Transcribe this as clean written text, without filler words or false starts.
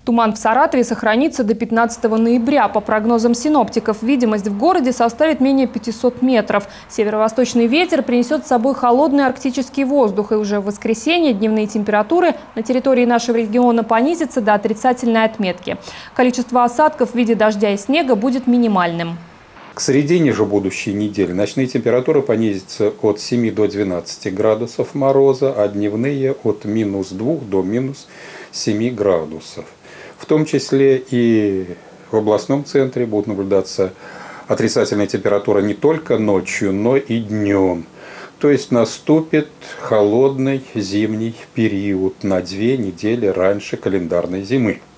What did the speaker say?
Туман в Саратове сохранится до 15 ноября. По прогнозам синоптиков, видимость в городе составит менее 500 метров. Северо-восточный ветер принесет с собой холодный арктический воздух. И уже в воскресенье дневные температуры на территории нашего региона понизятся до отрицательной отметки. Количество осадков в виде дождя и снега будет минимальным. К середине же будущей недели ночные температуры понизятся от 7 до 12 градусов мороза, а дневные от -2 до -7 градусов. В том числе и в областном центре будут наблюдаться отрицательная температура не только ночью, но и днем. То есть наступит холодный зимний период на 2 недели раньше календарной зимы.